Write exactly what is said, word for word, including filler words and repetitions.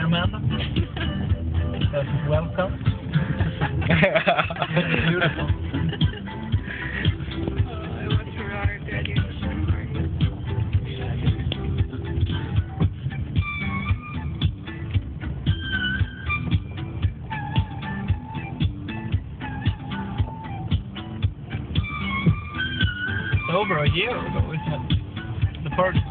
fireman. That is welcome. Beautiful. Oh, I want to honor Daddy. It's over a year ago, isn't it? The first